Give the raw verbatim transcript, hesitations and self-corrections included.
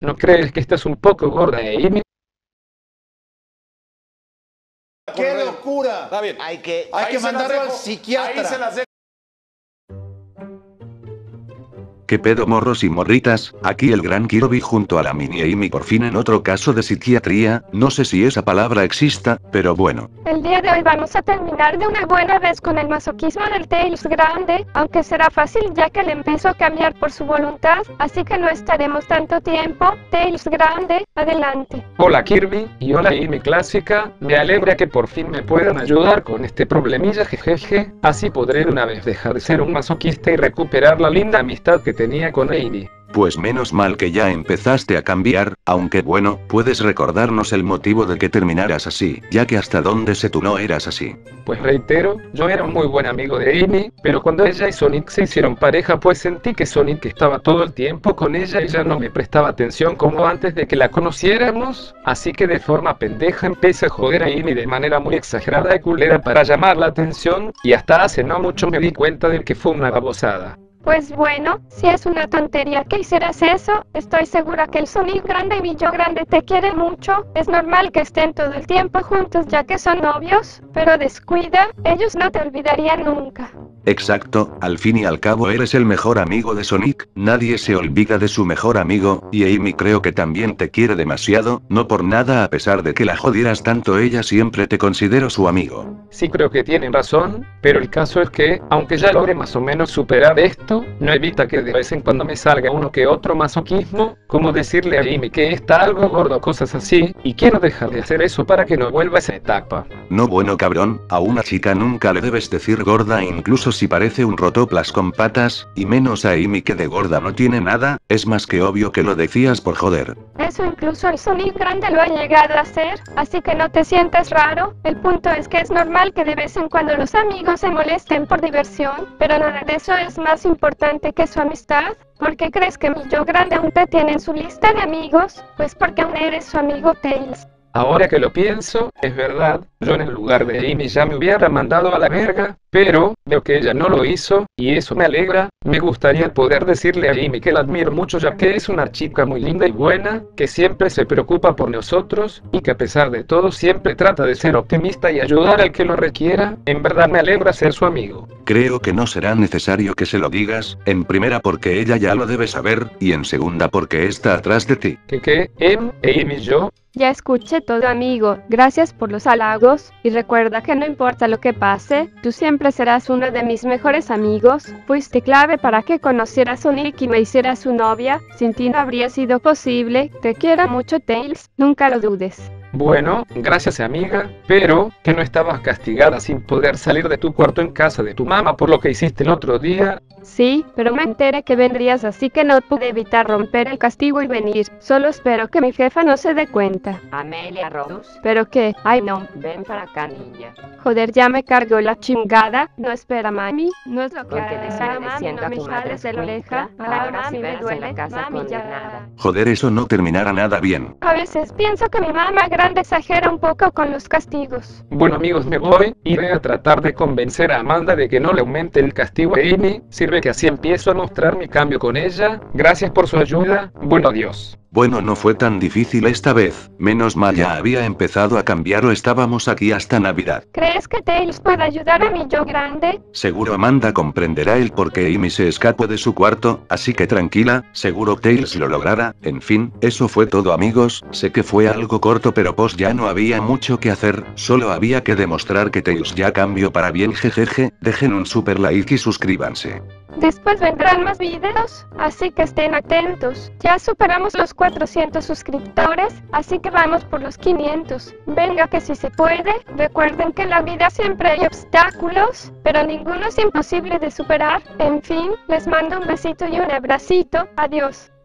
¿No crees que estás un poco gorda, Amy? ¡Qué locura! Está bien. Hay que, hay que mandarlo al psiquiatra. Ahí se las dejo. ¿Qué pedo, morros y morritas? Aquí el gran Kirby junto a la mini Amy por fin en otro caso de psiquiatría, no sé si esa palabra exista, pero bueno. El día de hoy vamos a terminar de una buena vez con el masoquismo del Tails grande, aunque será fácil ya que le empezó a cambiar por su voluntad, así que no estaremos tanto tiempo. Tails grande, adelante. Hola Kirby, y hola Amy clásica, me alegra que por fin me puedan ayudar con este problemilla, jejeje, así podré de una vez dejar de ser un masoquista y recuperar la linda amistad que tenía con Amy. Pues menos mal que ya empezaste a cambiar, aunque bueno, puedes recordarnos el motivo de que terminaras así, ya que hasta donde sé tú no eras así. Pues reitero, yo era un muy buen amigo de Amy, pero cuando ella y Sonic se hicieron pareja pues sentí que Sonic estaba todo el tiempo con ella y ya no me prestaba atención como antes de que la conociéramos, así que de forma pendeja empecé a joder a Amy de manera muy exagerada y culera para llamar la atención, y hasta hace no mucho me di cuenta de que fue una babosada. Pues bueno, si es una tontería que hicieras eso, estoy segura que el Sonic grande y yo grande te quiere mucho, es normal que estén todo el tiempo juntos ya que son novios, pero descuida, ellos no te olvidarían nunca. Exacto, al fin y al cabo eres el mejor amigo de Sonic, nadie se olvida de su mejor amigo, y Amy creo que también te quiere demasiado, no por nada a pesar de que la jodieras tanto ella siempre te considero su amigo. Sí creo que tienen razón, pero el caso es que, aunque ya logre más o menos superar esto, no evita que de vez en cuando me salga uno que otro masoquismo, como decirle a Amy que está algo gordo, cosas así, y quiero dejar de hacer eso para que no vuelva a esa etapa. No bueno cabrón, a una chica nunca le debes decir gorda incluso si parece un rotoplas con patas, y menos a Amy que de gorda no tiene nada, es más que obvio que lo decías por joder. Eso incluso el Sonic grande lo ha llegado a hacer, así que no te sientas raro, el punto es que es normal que de vez en cuando los amigos se molesten por diversión, pero nada de eso es más importante que su amistad. ¿Por qué crees que mi yo grande aún te tiene en su lista de amigos? Pues porque aún eres su amigo Tails. Ahora que lo pienso, es verdad, yo en el lugar de Amy ya me hubiera mandado a la verga, pero veo que ella no lo hizo, y eso me alegra. Me gustaría poder decirle a Amy que la admiro mucho ya que es una chica muy linda y buena, que siempre se preocupa por nosotros, y que a pesar de todo siempre trata de ser optimista y ayudar al que lo requiera. En verdad me alegra ser su amigo. Creo que no será necesario que se lo digas, en primera porque ella ya lo debe saber, y en segunda porque está atrás de ti. ¿Qué qué? ¿Em? ¿Amy y yo? Ya escuché todo, amigo, gracias por los halagos, y recuerda que no importa lo que pase, tú siempre serás uno de mis mejores amigos, fuiste clave para que conociera a Sonic y me hiciera su novia, sin ti no habría sido posible, te quiero mucho Tails, nunca lo dudes. Bueno, gracias amiga, pero que no estabas castigada sin poder salir de tu cuarto en casa de tu mamá por lo que hiciste el otro día. Sí, pero me enteré que vendrías así que no pude evitar romper el castigo y venir, solo espero que mi jefa no se dé cuenta. Amelia Rose. ¿Pero qué? Ay no. Ven para acá, niña. Joder, ya me cargó la chingada. No espera, mami. No es lo que Porque ha te de sigue ser, mami, diciendo no a me tu madre jales de la escuincla, oreja. para que Ah, no mami, me veas en la duele. casa Mami, ya. condenada. Joder, eso no terminará nada bien. A veces pienso que mi mamá grande exagera un poco con los castigos. Bueno amigos, me voy, iré a tratar de convencer a Amanda de que no le aumente el castigo a Amy, sirve que así empiezo a mostrar mi cambio con ella. Gracias por su ayuda, bueno adiós. Bueno, no fue tan difícil esta vez, menos mal ya había empezado a cambiar o estábamos aquí hasta Navidad. ¿Crees que Tails puede ayudar a mi yo grande? Seguro Amanda comprenderá el por qué Amy se escapó de su cuarto, así que tranquila, seguro Tails lo logrará. En fin, eso fue todo amigos, sé que fue algo corto pero pues ya no había mucho que hacer, solo había que demostrar que Tails ya cambió para bien, jejeje, dejen un super like y suscríbanse. Después vendrán más videos, así que estén atentos. Ya superamos los cuatrocientos suscriptores, así que vamos por los quinientos. Venga que si se puede, recuerden que en la vida siempre hay obstáculos, pero ninguno es imposible de superar. En fin, les mando un besito y un abracito, adiós.